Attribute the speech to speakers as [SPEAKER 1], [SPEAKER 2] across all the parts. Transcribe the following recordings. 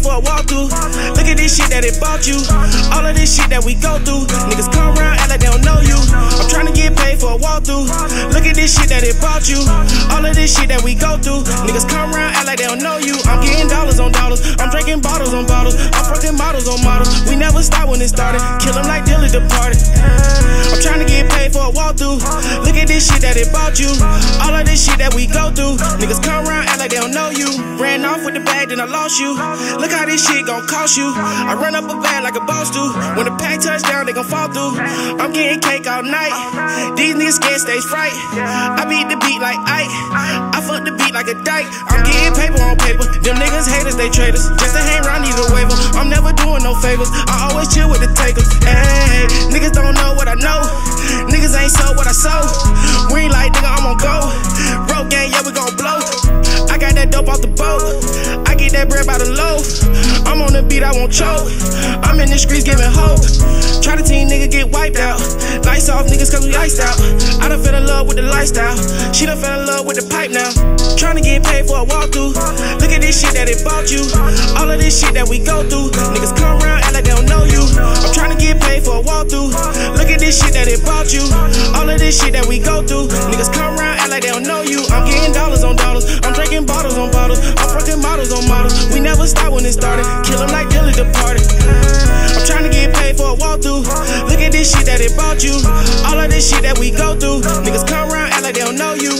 [SPEAKER 1] for a walkthrough. Look at this shit that it bought you. All of this shit that we go through. Niggas come around, act like they don't know you. I'm tryna get paid for a walkthrough. Look at this shit that it bought you. All of this shit that we go through. Niggas come around, act like they don't know you. I'm getting dollars on dollars. I'm drinking bottles on bottles. I'm fucking models on models. We never stop when it started. Kill 'em like Dilly departed. I'm tryna get paid for a walkthrough. Look at this shit that it bought you. All of this shit that we go through. Niggas come around, act like they don't know you. Ran off with the bag, then I lost you. Look how this shit gon' cost you. I run up a bag like a boss do. When the pack touch down, they gon' fall through. I'm getting cake all night. These niggas scared stage fright. I beat the beat like Ike. I fuck the beat like a dyke. I'm getting paper on paper. Them niggas haters, they traitors. Just to hang around, need a waiver. I'm never doing no favors. I always chill with the takers. Hey, niggas don't know what I know. Niggas ain't sold what I sold. We ain't like, nigga, I'm on go. Broke gang, yeah, we gon' blow. I got that dope off the boat. I get that bread by the loaf. I'm on the beat, I won't choke. I'm in the streets giving hope. Try to team nigga get wiped out. Lights off niggas cause we iced out. I done fell in love with the lifestyle. She done fell in love with the pipe now. Tryna get paid for a walkthrough. Look at this shit that it bought you. All of this shit that we go through. Niggas come around, act like they don't know you. I'm tryna get paid for a walkthrough. Look at this shit that it bought you. All of this shit that we go through. Niggas come around, act like they don't know you. I'm getting dollars on dollars. I'm drinking bottles on bottles. I'm fucking models on models. We never stop when it started. Kill 'em like Dilly departed. I'm tryna get paid for a walkthrough. Look at this shit that it bought you. All of this shit that we go through. Niggas come around, act like they don't know you.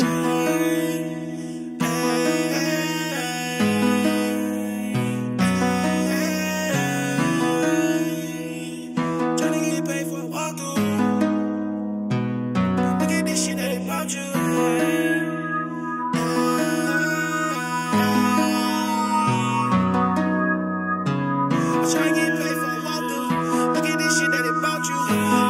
[SPEAKER 1] Tryna get paid for a walkthrough. Look at this shit that it bought you. Tryna get paid for a walkthrough. Look at this shit that it bought you.